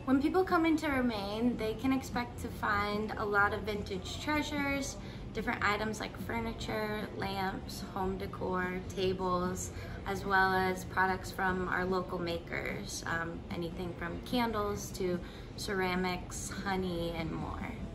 When people come into ReMain, they can expect to find a lot of vintage treasures, different items like furniture, lamps, home decor, tables, as well as products from our local makers, anything from candles to ceramics, honey, and more.